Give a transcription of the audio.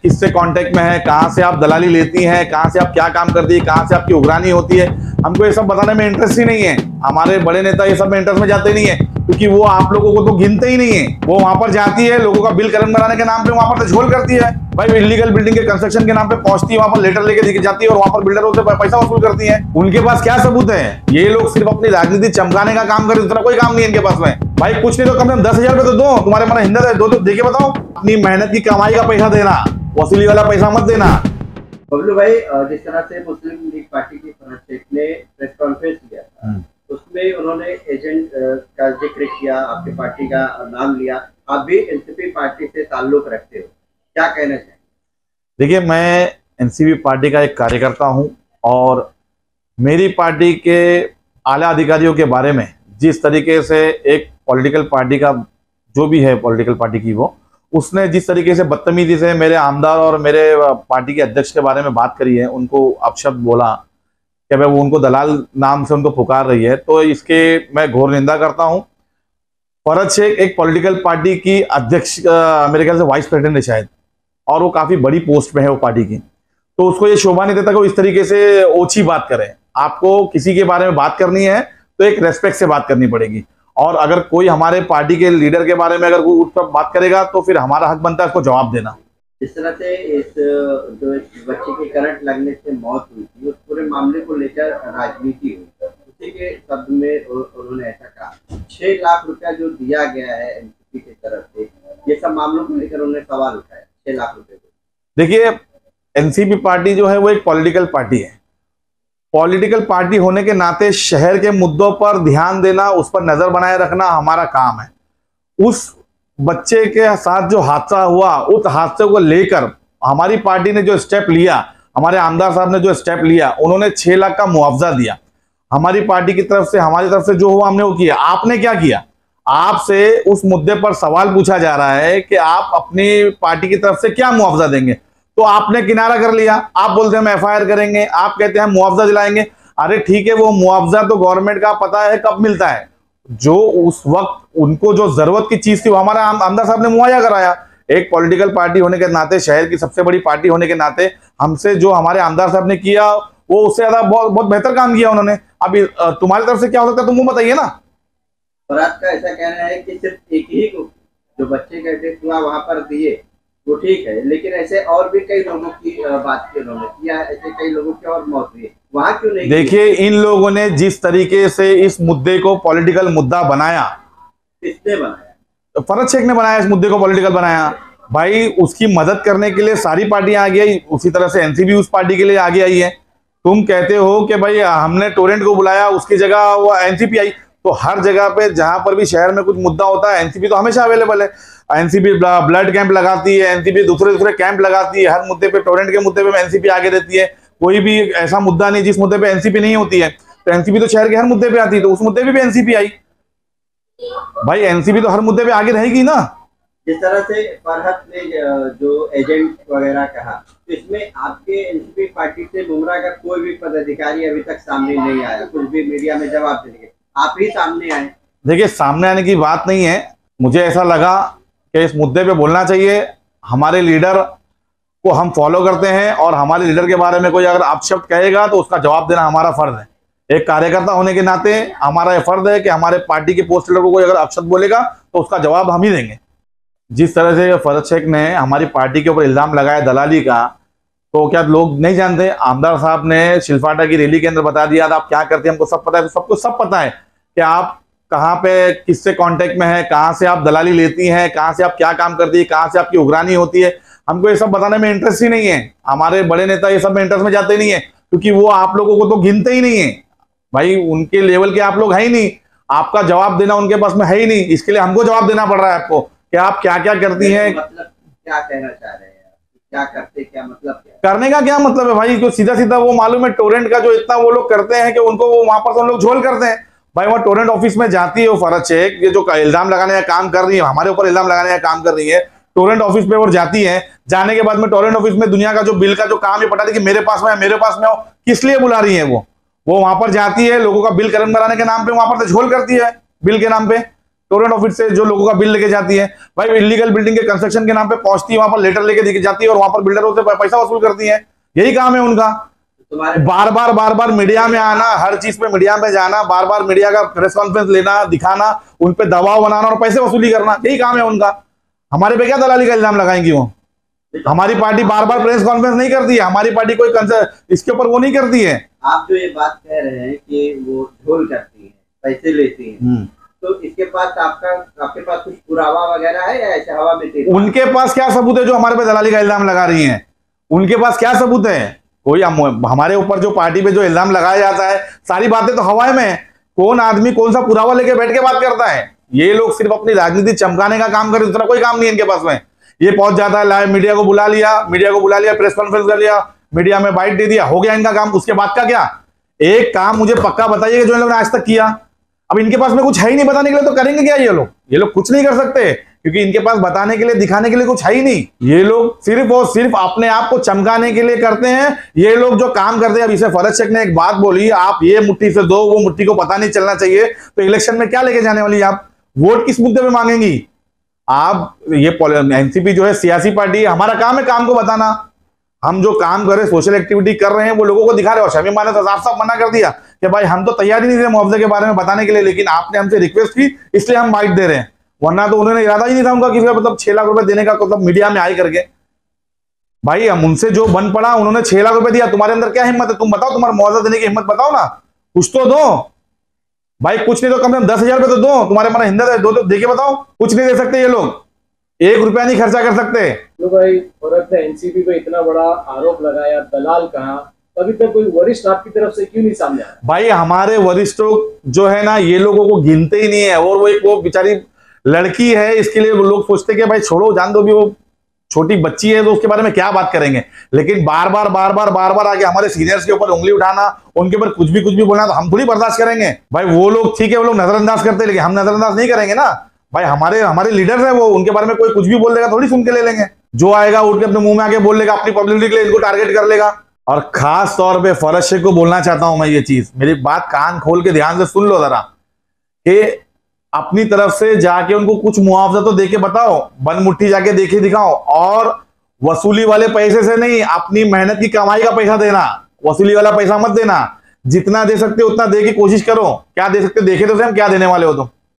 किससे कांटेक्ट में है, कहाँ से आप दलाली लेती हैं, कहाँ से आप क्या काम करती है, कहाँ से आपकी उगरानी होती है। हमको ये सब बताने में इंटरेस्ट ही नहीं है। हमारे बड़े नेता ये सब में इंटरेस्ट में जाते नहीं है, क्योंकि वो आप लोगों को तो गिनते ही नहीं है। वो वहां पर जाती है, लोगों का बिल कलेक्ट कराने के नाम पे वहां पर तो झोल करती है भाई। इलीगल बिल्डिंग के कंस्ट्रक्शन के नाम पे पहुंचती है, वहां पर लेटर लेके दिख जाती है और वहां पर बिल्डरों से पैसा वसूल करती है। उनके पास क्या सबूत है? ये लोग सिर्फ अपनी राजनीति चमकाने का काम करते, दूसरा कोई काम नहीं है इनके पास में। भाई कुछ नहीं तो कम से कम 10,000 रुपए तो दो, तुम्हारे मन हिंदत है, दो तो देके बताओ। अपनी मेहनत की कमाई का पैसा देना, वसूली वाला पैसा मत देना। बबलू भाई, जिस तरह से मुस्लिम लीग पार्टी की फरहत शेख ने प्रेस कॉन्फ्रेंस किया था, उसमें उन्होंने एजेंट का जिक्र किया, आपकी पार्टी का नाम लिया। आप भी एनसीपी पार्टी से ताल्लुक रखते हो, क्या कहना चाहिए? देखिए, मैं एनसीपी पार्टी का एक कार्यकर्ता हूं और मेरी पार्टी के आला अधिकारियों के बारे में जिस तरीके से एक पॉलिटिकल पार्टी का जो भी है पॉलिटिकल पार्टी की वो उसने जिस तरीके से बदतमीजी से मेरे आमदार और मेरे पार्टी के अध्यक्ष के बारे में बात करी है, उनको अपशब्द बोला कि भाई वो उनको दलाल नाम से उनको पुकार रही है, तो इसके मैं घोर निंदा करता हूं। फरहत शेख एक पॉलिटिकल पार्टी की अध्यक्ष, मेरे ख्याल से वाइस प्रेसिडेंट है शायद, और वो काफी बड़ी पोस्ट में है वो पार्टी की, तो उसको ये शोभा नहीं देता कि वो इस तरीके से ओछी बात करे। आपको किसी के बारे में बात करनी है तो एक रेस्पेक्ट से बात करनी पड़ेगी, और अगर कोई हमारे पार्टी के लीडर के बारे में अगर वो उस पर बात करेगा तो फिर हमारा हक बनता है उसको जवाब देना। जिस तरह से इस जो बच्चे की करंट लगने से मौत हुई थी, उस पूरे मामले को लेकर राजनीति हुई, उसी के शब्द में उन्होंने ऐसा कहा 6 लाख रुपया जो दिया गया है एनसीपी की तरफ से, ये सब मामलों को लेकर उन्होंने सवाल उठाया 6 लाख रुपए को। देखिए, एनसीपी पार्टी जो है वो एक पॉलिटिकल पार्टी है। पॉलिटिकल पार्टी होने के नाते शहर के मुद्दों पर ध्यान देना, उस पर नजर बनाए रखना हमारा काम है। उस बच्चे के साथ जो हादसा हुआ, उस हादसे को लेकर हमारी पार्टी ने जो स्टेप लिया, हमारे आमदार साहब ने जो स्टेप लिया, उन्होंने 6 लाख का मुआवजा दिया हमारी पार्टी की तरफ से। हमारी तरफ से जो हुआ हमने वो किया। आपने क्या किया? आपसे उस मुद्दे पर सवाल पूछा जा रहा है कि आप अपनी पार्टी की तरफ से क्या मुआवजा देंगे, तो आपने किनारा कर लिया। आप बोलते हैं हम एफआईआर करेंगे, आप कहते हैं हम मुआवजा दिलाएंगे। अरे ठीक है, वो मुआवजा तो गवर्नमेंट का पता है कब मिलता है। जो उस वक्त उनको जो जरूरत की चीज थी वो हमारा आमदार साहब ने मुहैया कराया। एक पॉलिटिकल पार्टी होने के नाते, शहर की सबसे बड़ी पार्टी होने के नाते, हमसे जो हमारे आमदार साहब ने किया वो उससे ज्यादा बहुत बहुत बेहतर काम किया उन्होंने। अभी तुम्हारी तरफ से क्या हो सकता है तुम वो बताइए ना। और आपका ऐसा कहना है कि सिर्फ एक ही को जो बच्चे का डेथ हुआ वहां पर दिए वो ठीक है, लेकिन ऐसे और भी कई लोगों की बात की उन्होंने किया, ऐसे कई लोगों की और मौत हुई, वहां क्यों नहीं? देखिए, इन लोगों ने जिस तरीके से इस मुद्दे को पॉलिटिकल मुद्दा बनाया, किसने बनाया? फरहत शेख ने बनाया, इस मुद्दे को पॉलिटिकल बनाया। भाई उसकी मदद करने के लिए सारी पार्टियां आगे आई, उसी तरह से एनसीपी उस पार्टी के लिए आगे आई है। तुम कहते हो कि भाई हमने टोरेंट को बुलाया, उसकी जगह वो एनसीपी आई, तो हर जगह पे जहां पर भी शहर में कुछ मुद्दा होता है एनसीपी तो हमेशा अवेलेबल है। एनसीपी ब्लड कैंप लगाती है, एनसीपी दूसरे कैंप लगाती है, हर मुद्दे पे, टोरेंट के मुद्दे पे एनसीपी आगे देती है। कोई भी ऐसा मुद्दा नहीं जिस मुद्दे पे एनसीपी नहीं होती है, तो एनसीपी तो शहर के हर मुद्दे पे आती है, तो उस मुद्दे पे भी एनसीपी आई। भाई एनसीपी तो हर मुद्दे पे आगे रहेगी ना। जिस तरह से फरहत ने जो एजेंट वगैरह कहा, तो इसमें आपके एनसीपी पार्टी से गुमराह का कोई भी पदाधिकारी अभी तक सामने नहीं आया, कुछ भी मीडिया में जवाब देंगे, आप ही सामने आए। देखिए, सामने आने की बात नहीं है, मुझे ऐसा लगा कि इस मुद्दे पे बोलना चाहिए। हमारे लीडर को हम फॉलो करते हैं और हमारे लीडर के बारे में कोई अगर अपशब्द कहेगा तो उसका जवाब देना हमारा फर्ज है। एक कार्यकर्ता होने के नाते हमारा यह फर्ज है कि हमारे पार्टी के पोस्ट लीडर को कोई अगर अपशब्द बोलेगा तो उसका जवाब हम ही देंगे। जिस तरह से फरहत शेख ने हमारी पार्टी के ऊपर इल्जाम लगाया दलाली का, तो क्या लोग नहीं जानते? आमदार साहब ने शिलफाटा की रैली के अंदर बता दिया था आप क्या करते हैं, हमको सब पता है। तो सबको सब पता है कि आप कहाँ पे किससे कांटेक्ट में है, कहाँ से आप दलाली लेती हैं, कहाँ से आप क्या काम करती है, कहाँ से आपकी उगरानी होती है। हमको ये सब बताने में इंटरेस्ट ही नहीं है। हमारे बड़े नेता ये सब में इंटरेस्ट में जाते नहीं है, क्योंकि वो आप लोगों को तो गिनते ही नहीं है। भाई उनके लेवल के आप लोग है ही नहीं, आपका जवाब देना उनके पास में है ही नहीं। इसके लिए हमको जवाब देना पड़ रहा है आपको कि आप क्या क्या करती हैं। मतलब क्या कहना चाह रहे हैं, क्या करते, क्या मतलब, क्या करने का क्या मतलब है भाई? जो सीधा सीधा वो मालूम है, टोरेंट का जो इतना वो लोग करते हैं कि उनको वो वहां पर हम लोग झोल करते हैं। भाई वहाँ टोरेंट ऑफिस में जाती है वो फरहत शेख, ये जो इल्जाम लगाने का काम कर रही है, हमारे ऊपर इल्जाम लगाने का काम कर रही है, टोरेंट ऑफिस पे वो जाती है। जाने के बाद में टोरेंट ऑफिस में दुनिया का जो बिल का जो काम ये पता कि मेरे पास में है, मेरे पास में हो, किस लिए बुला रही है? वो वहां पर जाती है, लोगों का बिल कलेक्ट कराने के नाम पे वहां पर तो झोल करती है बिल के नाम पे। टोरेंट ऑफिस से जो लोगों का बिल लेके जाती है, भाई इलीगल बिल्डिंग के कंस्ट्रक्शन के नाम पे पहुंचती है, वहां पर लेटर लेके जाती है और वहां पर बिल्डरों से पैसा वसूल करती है। यही काम है उनका। बार बार मीडिया में आना, हर चीज पे मीडिया में जाना, बार बार मीडिया का प्रेस कॉन्फ्रेंस लेना, दिखाना, उन पे दबाव बनाना और पैसे वसूली करना, यही काम है उनका। हमारे पे क्या दलाली का इल्जाम लगाएंगी वो? हमारी पार्टी बार बार प्रेस कॉन्फ्रेंस नहीं करती है, हमारी पार्टी कोई इसके ऊपर वो नहीं करती है। आप जो ये बात कह रहे हैं कि वो ढोल करती है, पैसे लेती है, तो इसके पास आपके पास कुछ पुरावा वगैरह है या ऐसे हवा में तेज? उनके पास क्या सबूत है जो हमारे पे दलाली का इल्जाम लगा रही हैं? उनके पास क्या सबूत है? कोई हमारे ऊपर जो पार्टी पे जो इल्जाम लगाया जाता है, सारी बातें तो हवा में। कौन आदमी कौन सा पुरावा लेके बैठ के बात करता है? ये लोग सिर्फ अपनी राजनीति चमकाने का काम करे, दूसरा कोई काम नहीं है इनके पास में। ये पहुंच जाता है, लाइव मीडिया को बुला लिया, प्रेस कॉन्फ्रेंस कर लिया, मीडिया में बाइट दे दिया, हो गया इनका काम। उसके बाद का क्या? एक काम मुझे पक्का बताइए जो इन लोगों ने आज तक किया। अब इनके पास में कुछ है ही नहीं बताने के लिए, तो करेंगे क्या ये लोग? ये लोग कुछ नहीं कर सकते, क्योंकि इनके पास बताने के लिए, दिखाने के लिए कुछ है ही नहीं। ये लोग सिर्फ और सिर्फ अपने आप को चमकाने के लिए करते हैं ये लोग जो काम करते हैं। अब इसे फरज शेख ने एक बात बोली, आप ये मुट्ठी से दो, वो मुट्ठी को पता नहीं चलना चाहिए, तो इलेक्शन में क्या लेके जाने वाली? आप वोट किस मुद्दे में मांगेंगी? आप ये एनसीपी जो है सियासी पार्टी है, हमारा काम है काम को बताना। हम जो काम कर रहे, सोशल एक्टिविटी कर रहे हैं, वो लोगों को दिखा रहे हैं। और शमीम माने तो साफ मना कर दिया कि भाई हम तो तैयार ही नहीं थे मुआवजे के बारे में बताने के लिए, लेकिन आपने हमसे रिक्वेस्ट की इसलिए हम बाइट दे रहे हैं, वरना तो उन्होंने इरादा ही नहीं था उनका किसी का मतलब 6 लाख रुपए देने का, मतलब मीडिया में आई करके। भाई हम उनसे जो बन पड़ा, उन्होंने 6 लाख रुपए दिया, तुम्हारे अंदर क्या हिम्मत है? तुम बताओ, तुम्हारा मुआवजा देने की हिम्मत बताओ ना, कुछ तो दो भाई। कुछ नहीं तो कम से कम 10,000 रुपए तो दो, तुम्हारे हमारा हिंदत है, दो तो देके बताओ। कुछ नहीं दे सकते ये लोग, 1 रुपया नहीं खर्चा कर सकते। तो भाई फरज ने एनसीपी पे इतना बड़ा आरोप लगाया, दलाल कहा, अभी तक कोई वरिष्ठ आपकी तरफ से क्यों नहीं सामने आया? भाई हमारे वरिष्ठों जो है ना, ये लोगों को गिनते ही नहीं है। और वो बेचारी लड़की है, इसके लिए लोग सोचते कि भाई छोड़ो, जान दो, भी वो छोटी बच्ची है तो उसके बारे में क्या बात करेंगे। लेकिन बार बार आके हमारे सीनियर्स के ऊपर उंगली उठाना, उनके ऊपर कुछ भी बोलना, तो हम थोड़ी बर्दाश्त करेंगे। भाई वो लोग ठीक है, वो लोग नजरअंदाज करते हैं, लेकिन हम नजरअंदाज नहीं करेंगे ना भाई। हमारे लीडर्स हैं वो, उनके बारे में कोई कुछ भी बोल देगा, थोड़ी सुन के ले लेंगे। जो आएगा उठ के अपने मुंह में आके बोल लेगा, अपनी पब्लिसिटी के लिए इनको टारगेट कर लेगा। और खास तौर पे फरज शेख को बोलना चाहता हूं मैं ये चीज, मेरी बात कान खोल के ध्यान से सुन लो जरा, कि अपनी तरफ से जाके उनको कुछ मुआवजा तो देके बताओ, बन मुट्ठी जाके देके दिखाओ। और वसूली वाले पैसे से नहीं, अपनी मेहनत की कमाई का पैसा देना, वसूली वाला पैसा मत देना। जितना दे सकते हो उतना दे की कोशिश करो। क्या दे सकते, देखे तो सही हम क्या देने वाले हो तुम।